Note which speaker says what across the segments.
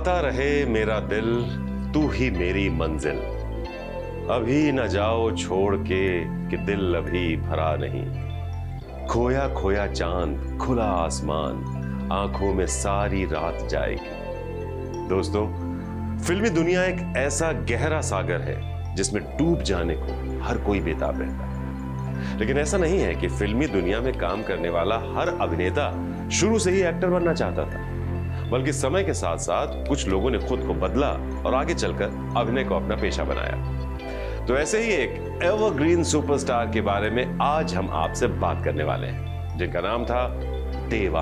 Speaker 1: गाता रहे मेरा दिल, तू ही मेरी मंजिल। अभी न जाओ छोड़ के कि दिल अभी भरा नहीं। खोया खोया चांद, खुला आसमान, आंखों में सारी रात जाएगी। दोस्तों, फिल्मी दुनिया एक ऐसा गहरा सागर है जिसमें डूब जाने को हर कोई बेताब रहता है। लेकिन ऐसा नहीं है कि फिल्मी दुनिया में काम करने वाला हर अभिनेता शुरू से ही एक्टर बनना चाहता था, बल्कि समय के साथ साथ कुछ लोगों ने खुद को बदला और आगे चलकर अभिनय को अपना पेशा बनाया। तो ऐसे ही एक एवरग्रीन सुपरस्टार के बारे में आज हम आपसे बात करने वाले हैं, जिनका नाम था देव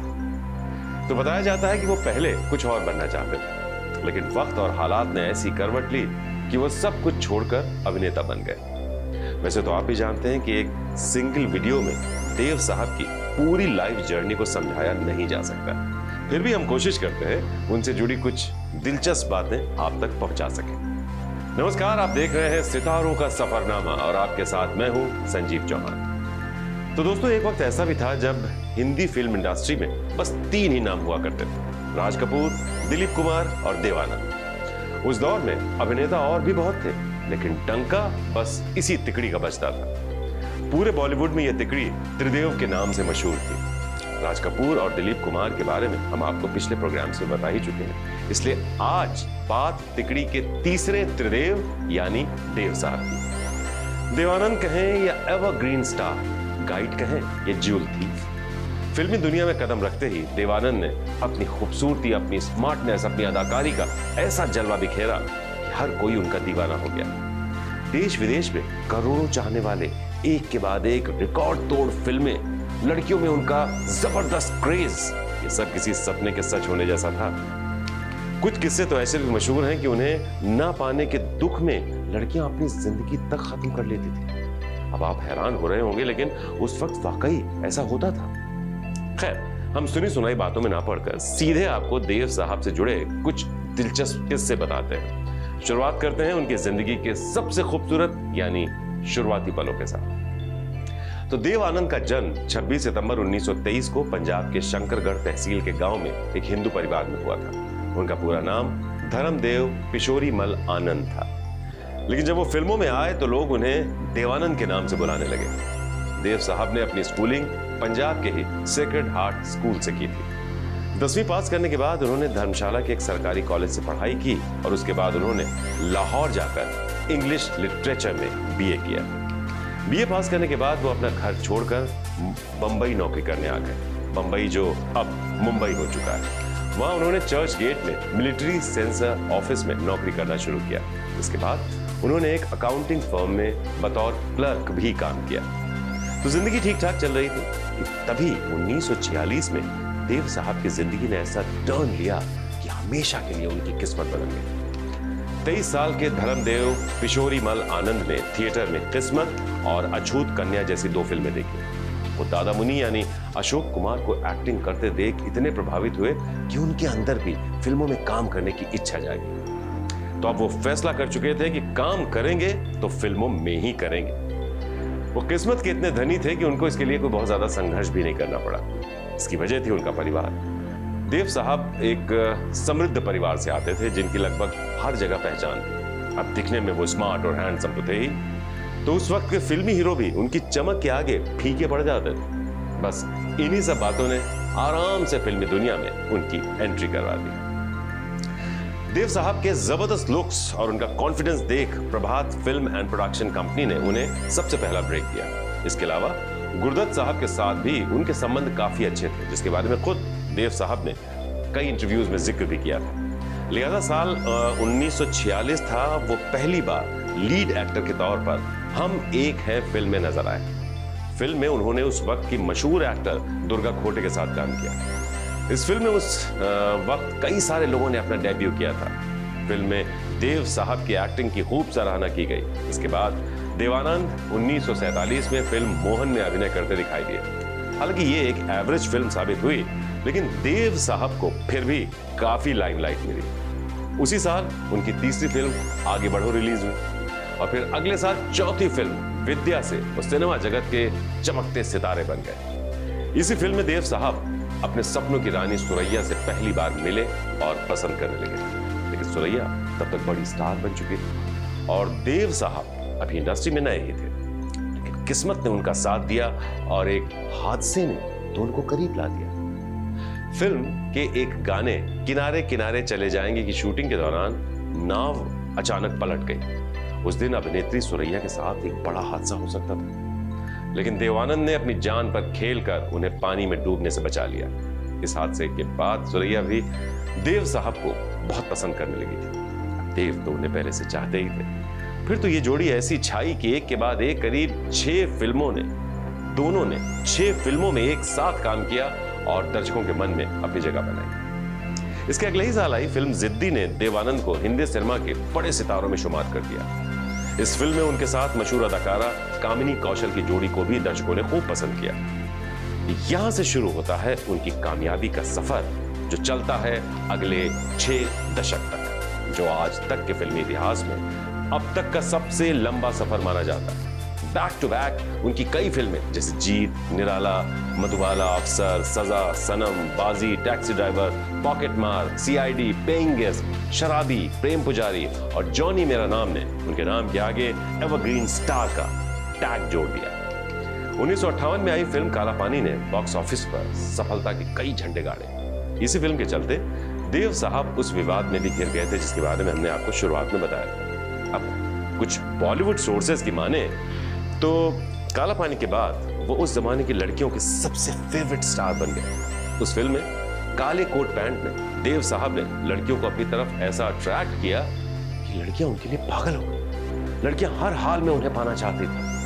Speaker 1: आनंद। तो बताया जाता है कि वो पहले कुछ और बनना चाहते थे, लेकिन वक्त और हालात ने ऐसी करवट ली कि वो सब कुछ छोड़कर अभिनेता बन गए। वैसे तो आप भी जानते हैं कि एक सिंगल वीडियो में देव साहब की पूरी लाइफ जर्नी को समझाया नहीं जा सकता। फिर भी हम कोशिश करते हैं उनसे जुड़ी कुछ दिलचस्प बातें आप तक पहुंचा सकें। नमस्कार, आप देख रहे हैं सितारों का सफरनामा और आपके साथ मैं हूं संजीव चौहान। तो दोस्तों, एक वक्त ऐसा भी था जब हिंदी फिल्म इंडस्ट्री में बस 3 ही नाम हुआ करते थे, राज कपूर, दिलीप कुमार और देव आनंद। उस दौर में अभिनेता और भी बहुत थे, लेकिन डंका बस इसी तिकड़ी का बजता था। पूरे बॉलीवुड में यह तिकड़ी त्रिदेव के नाम से मशहूर थी। राज कपूर और दिलीप कुमार के बारे में हम आपको पिछले प्रोग्राम से बता ही चुके हैं, इसलिए आज बात तिकड़ी के तीसरे त्रिदेव यानी देव साहब की। देव आनंद कहें या एवरग्रीन स्टार, गाइड कहें या ज्यूल थीफ, फिल्मी दुनिया में कदम रखते ही देव आनंद ने अपनी खूबसूरती, अपनी स्मार्टनेस, अपनी अदाकारी का ऐसा जलवा बिखेरा कि हर कोई उनका दीवाना हो गया। देश विदेश में करोड़ों चाहने वाले, एक के बाद एक रिकॉर्ड तोड़ फिल्में, लड़कियों में उनका जबरदस्त क्रेज, ये सब किसी सपने के सच होने जैसा था। कुछ किस्से तो ऐसे भी मशहूर हैं कि उन्हें ना पाने के दुख में लड़कियां अपनी जिंदगी तक खत्म कर लेती थी। अब आप हैरान हो रहे होंगे, लेकिन उस वक्त वाकई ऐसा होता था। खैर, हम सुनी सुनाई बातों में ना पड़कर सीधे आपको देव साहब से जुड़े कुछ दिलचस्प किस्से बताते हैं। शुरुआत करते हैं उनकी जिंदगी के सबसे खूबसूरत यानी शुरुआती पलों के साथ। तो देव आनंद का जन्म 26 सितंबर 1923 को पंजाब के शंकरगढ़ तहसील के गांव में एक हिंदू परिवार में हुआ था। उनका पूरा नाम धर्मदेव पिशोरीमल आनंद था, लेकिन जब वो फिल्मों में आए तो लोग उन्हें देवानंद के नाम से बुलाने लगे। देव साहब ने अपनी स्कूलिंग पंजाब के ही सेक्रेड हार्ट स्कूल से की थी। 10वीं पास करने के बाद उन्होंने धर्मशाला के एक सरकारी कॉलेज से पढ़ाई की और उसके बाद उन्होंने लाहौर जाकर इंग्लिश लिटरेचर में बीए किया। बीए पास करने के बाद वो अपना घर छोड़कर बंबई नौकरी करने आ गए। बंबई जो अब मुंबई हो चुका है। वहां उन्होंने चर्च गेट में मिलिट्री सेंसर ऑफिस में नौकरी करना शुरू किया। इसके बाद उन्होंने एक अकाउंटिंग फर्म में बतौर क्लर्क भी काम किया। तो जिंदगी ठीक ठाक चल रही थी। तभी 1946 में देव साहब की जिंदगी ने ऐसा टर्न लिया कि हमेशा के लिए उनकी किस्मत बदल गई। 23 साल के धर्मदेव पिशोरीमल आनंद ने थिएटर में किस्मत और अछूत कन्या जैसी 2 फिल्में देखी। वो दादा मुनि यानी अशोक कुमार को एक्टिंग करते देख इतने प्रभावित हुए कि उनके अंदर भी फिल्मों में काम करने की इच्छा जागी। तो अब वो फैसला कर चुके थे कि काम करेंगे तो फिल्मों में ही करेंगे। वो किस्मत के इतने धनी थे कि उनको इसके लिए कोई बहुत ज्यादा संघर्ष भी नहीं करना पड़ा। इसकी वजह थी उनका परिवार। देव साहब एक समृद्ध परिवार से आते थे, जिनकी लगभग हर जगह पहचान थी। अब दिखने में वो स्मार्ट और हैंडसम तो थे ही, तो उस वक्त के फिल्मी हीरो भी उनकी चमक के आगे फीके पड़ जाते थे। बस इन्हीं सब बातों ने आराम से फिल्मी दुनिया में उनकी एंट्री करवा दी। देव साहब के जबरदस्त लुक्स और उनका कॉन्फिडेंस देख Prabhat film and production company ने उन्हें सबसे पहला ब्रेक दिया। इसके अलावा गुरदत्त साहब के साथ भी उनके संबंध काफी अच्छे थे, जिसके बारे में खुद देव साहब ने कई इंटरव्यूज में जिक्र भी किया था। लिहाजा साल 1946 था, वो पहली बार लीड एक्टर के तौर पर हम एक हैं फिल्म में नजर आए। फिल्म में उन्होंने उस वक्त की मशहूर एक्टर दुर्गा खोटे के साथ काम किया। इस फिल्म में उस वक्त कई सारे लोगों ने अपना डेब्यू किया था। फिल्म में देव साहब की एक्टिंग की खूब सराहना की गई। इसके बाद देवानंद 1947 में फिल्म मोहन में अभिनय करते दिखाई दिए। हालांकि ये एक एवरेज फिल्म साबित हुई, लेकिन देव साहब को फिर भी काफी लाइमलाइट मिली। उसी साल उनकी तीसरी फिल्म आगे बढ़ो रिलीज हुई और फिर अगले साल चौथी फिल्म विद्या से वो सिनेमा जगत के चमकते सितारे बन गए। इसी फिल्म में देव साहब अपने सपनों की रानी सुरैया से पहली बार मिले और पसंद करने लगे। लेकिन सुरैया तब तक बड़ी स्टार बन चुकी थी और देव साहब अभी इंडस्ट्री में नए ही थे। लेकिन किस्मत ने उनका साथ दिया और एक हादसे ने दोनों को करीब ला दिया। फिल्म के एक गाने किनारे किनारे चले जाएंगे की शूटिंग के दौरान नाव अचानक पलट गई। उस दिन अभिनेत्री सुरैया के साथ एक बड़ा हादसा हो सकता था, लेकिन देव आनंद ने अपनी जान पर खेलकर उन्हें पानी में डूबने से बचा लिया। इस हादसे के बाद सुरैया भी देव साहब को बहुत पसंद करने लगी थी। देव तो उन्हें पहले से चाहते ही थे। फिर तो ये जोड़ी ऐसी छाई कि एक के बाद एक करीब 6 फिल्मों ने दोनों ने 6 फिल्मों में एक साथ काम किया और दर्शकों के मन में अपनी जगह बनाई। इसके अगले ही साल आई फिल्म जिद्दी ने देव आनंद को हिंदी सिनेमा के बड़े सितारों में शुमार कर दिया। इस फिल्म में उनके साथ मशहूर अदाकारा कामिनी कौशल की जोड़ी को भी दर्शकों ने खूब पसंद किया। यहां से शुरू होता है उनकी कामयाबी का सफर, जो चलता है अगले 6 दशक तक, जो आज तक के फिल्मी इतिहास में अब तक का सबसे लंबा सफर माना जाता है। बैक टू बैक उनकी कई फिल्में जैसे जीत, निराला, मधुबाला, अफसर, Saza, Sanam, Baazi, Taxi Driver, Pocket Maar, CID, Paying Guest, Sharabi, Prem पुजारी और जॉनी मेरा नाम ने उनके नाम के आगे एवरग्रीन स्टार का टैग जोड़ दिया। 1958 में आई फिल्म काला पानी ने बॉक्स ऑफिस पर सफलता के कई झंडे गाड़े। इसी फिल्म के चलते देव साहब उस विवाद में भी घिर गए थे जिसके बारे में हमने आपको शुरुआत में बताया था। अब कुछ बॉलीवुड सोर्सेज की माने तो काला पानी के बाद वो उस जमाने की लड़कियों के सबसे फेवरेट स्टार बन गए। उस फिल्म में काले कोट पैंट में देव साहब ने लड़कियों को अपनी तरफ ऐसा अट्रैक्ट किया कि लड़कियां उनके लिए पागल हो गई। लड़कियां हर हाल में उन्हें पाना चाहती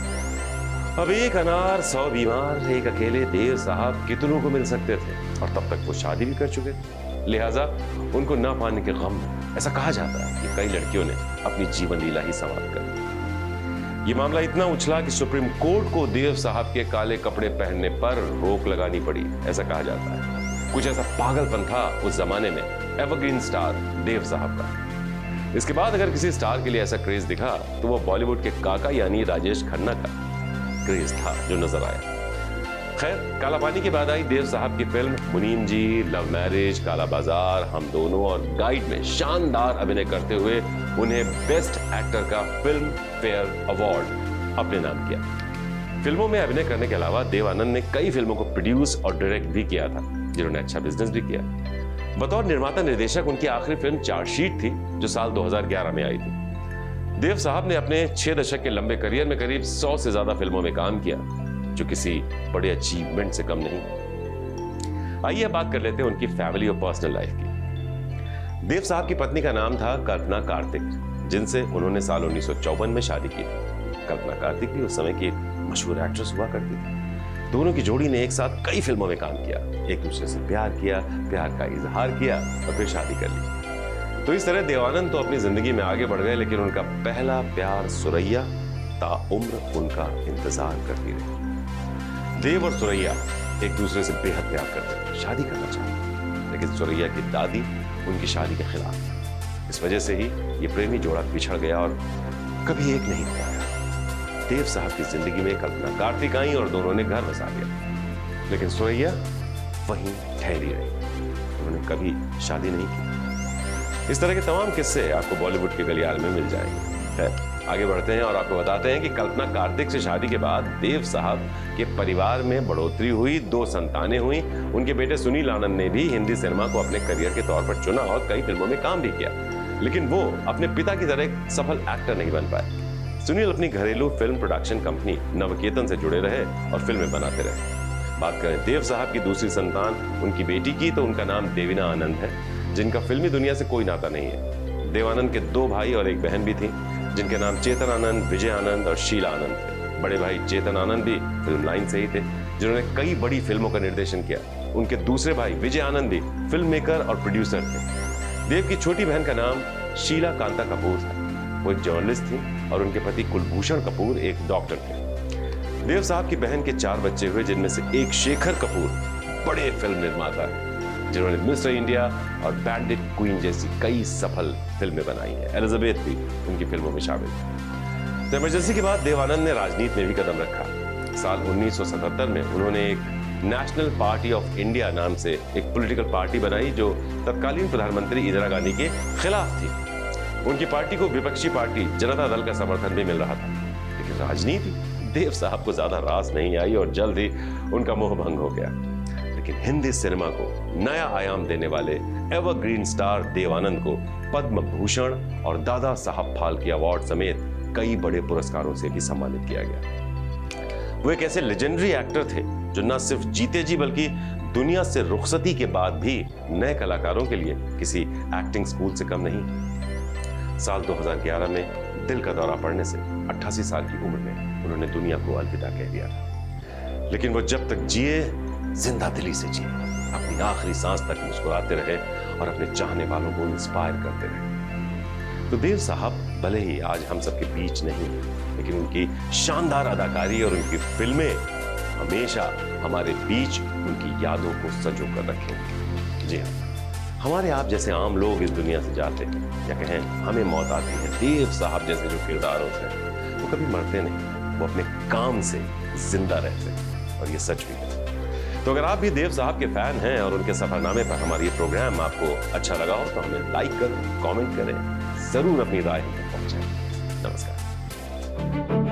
Speaker 1: थी। अब एक अनार 100 बीमार, एक अकेले देव साहब कितनों को मिल सकते थे और तब तक वो शादी भी कर चुके थे। लिहाजा उनको ना पाने के गम में ऐसा कहा जाता है कि कई लड़कियों ने अपनी जीवन लीला ही समाप्त कर दी। ये मामला इतना उछला कि सुप्रीम कोर्ट को देव साहब के काले कपड़े पहनने पर रोक लगानी पड़ी, ऐसा कहा जाता है। कुछ ऐसा पागलपन था उस जमाने में एवरग्रीन स्टार देव साहब का। इसके बाद अगर किसी स्टार के लिए ऐसा क्रेज दिखा तो वो बॉलीवुड के काका यानी राजेश खन्ना का क्रेज था जो नजर आया। खैर, काला पानी के बाद आई देव साहब की फिल्म मुनीम जी, लव मैरिज, काला बाजार, हम दोनों और गाइड में शानदार अभिनय करते हुए उन्हें बेस्ट एक्टर का फिल्म फेयर अवार्ड अपने नाम किया। फिल्मों में अभिनय करने के अलावा देव आनंद ने कई फिल्मों को प्रोड्यूस और डायरेक्ट भी किया था, जिन्होंने अच्छा बिजनेस भी किया। बतौर निर्माता निर्देशक उनकी आखिरी फिल्म चार्जशीट थी जो साल 2011 में आई थी। देव साहब ने अपने 6 दशक के लंबे करियर में करीब 100 से ज्यादा फिल्मों में काम किया, जो किसी बड़े अचीवमेंट से कम नहीं। आइए बात कर लेते हैं उनकी फैमिली और पर्सनल लाइफ की। देव साहब की पत्नी का नाम था कल्पना कार्तिक, जिनसे उन्होंने साल 1954 में शादी की थी। कल्पना कार्तिक भी उस समय की मशहूर एक्ट्रेस हुआ करती थी। दोनों की जोड़ी ने एक साथ कई फिल्मों में काम किया, एक दूसरे से प्यार किया, प्यार का इजहार किया और फिर शादी कर ली। तो इस तरह देव आनंद तो अपनी जिंदगी में आगे बढ़ गए, लेकिन उनका पहला प्यार सुरैया ताउम्र उनका इंतजार करती रही। देव और सुरैया एक दूसरे से बेहद प्यार करते थे, शादी करना चाहते, लेकिन सुरैया की दादी उनकी शादी के खिलाफ। इस वजह से ही ये प्रेमी जोड़ा बिछड़ गया और कभी एक नहीं हो पाया। देव साहब की जिंदगी में कल्पना कार्तिक आई और दोनों ने घर बसा लिया, लेकिन सुरैया वहीं ठहरी रही, उन्होंने कभी शादी नहीं की। इस तरह के तमाम किस्से आपको बॉलीवुड के गलियारे में मिल जाएंगे। आगे बढ़ते हैं और आपको बताते हैं कि कल्पना कार्तिक से शादी के बाद देव साहब के परिवार में बढ़ोतरी हुई, 2 संतानें हुई। उनके बेटे सुनील आनंद ने भी हिंदी सिनेमा को अपने करियर के तौर पर चुना और कई फिल्मों में काम भी किया, लेकिन वो अपने पिता की तरह एक सफल एक्टर नहीं बन पाए। सुनील अपनी घरेलू फिल्म प्रोडक्शन कंपनी नवकेतन से जुड़े रहे और फिल्में बनाते रहे। बात करें देव साहब की दूसरी संतान उनकी बेटी की, तो उनका नाम देवीना आनंद है, जिनका फिल्मी दुनिया से कोई नाता नहीं है। देव आनंद के 2 भाई और एक बहन भी थी, जिनके नाम चेतन आनंद, विजय आनंद और शीला आनंद थे। बड़े भाई चेतन आनंद भी फिल्म लाइन से ही थे, जिन्होंने कई बड़ी फिल्मों का निर्देशन किया। उनके दूसरे भाई विजय आनंद भी फिल्म मेकर और प्रोड्यूसर थे। देव की छोटी बहन का नाम शीला कांता कपूर था, वो एक जर्नलिस्ट थी और उनके पति कुलभूषण कपूर एक डॉक्टर थे। देव साहब की बहन के 4 बच्चे हुए, जिनमें से एक शेखर कपूर बड़े फिल्म निर्माता है, जिन्होंने मिस्टर इंडिया और बैंडिट क्वीन जैसी कई सफल फिल्में बनाई हैं। एलिजाबेथ भी उनकी फिल्मों में शामिल है। तो इमरजेंसी के बाद देव आनंद ने राजनीति में भी कदम रखा। साल 1977 में उन्होंने एक नेशनल पार्टी ऑफ इंडिया नाम से एक पॉलिटिकल पार्टी बनाई जो तत्कालीन प्रधानमंत्री इंदिरा गांधी के खिलाफ थी। उनकी पार्टी को विपक्षी पार्टी जनता दल का समर्थन भी मिल रहा था, लेकिन राजनीति देव साहब को ज्यादा रास नहीं आई और जल्द ही उनका मोह भंग हो गया। लेकिन हिंदी सिनेमा को नया आयाम देने वाले एवरग्रीन स्टार देव आनंद को पद्म भूषण और दादा साहब फाल्के अवार्ड समेत कई बड़े पुरस्कारों से भी सम्मानित किया गया। वो एक ऐसे लेजेंडरी एक्टर थे जो न सिर्फ जीते जी बल्कि दुनिया से रुखसती के बाद भी नए कलाकारों के लिए किसी एक्टिंग स्कूल से कम नहीं। साल 2011 में दिल का दौरा पड़ने से 88 साल की उम्र में उन्होंने दुनिया को अलविदा कह दिया था। लेकिन वो जब तक जिए जिंदा दिली से जिए, अपनी आखिरी सांस तक मुस्कुराते रहे और अपने चाहने वालों को इंस्पायर करते रहे। तो देव साहब भले ही आज हम सबके बीच नहीं, लेकिन उनकी शानदार अदाकारी और उनकी फिल्में हमेशा हमारे बीच उनकी यादों को संजो कर रखेंगे। जी हाँ, हमारे आप जैसे आम लोग इस दुनिया से जाते हैं या कहें हमें मौत आती है, देव साहब जैसे जो किरदार होते हैं वो कभी मरते नहीं, वो अपने काम से जिंदा रहते हैं और ये सच भी है। तो अगर आप भी देव साहब के फैन हैं और उनके सफरनामे पर हमारा ये प्रोग्राम आपको अच्छा लगा हो तो हमें लाइक करें, कमेंट करें, जरूर अपनी राय हम तक पहुंचाएं। नमस्कार।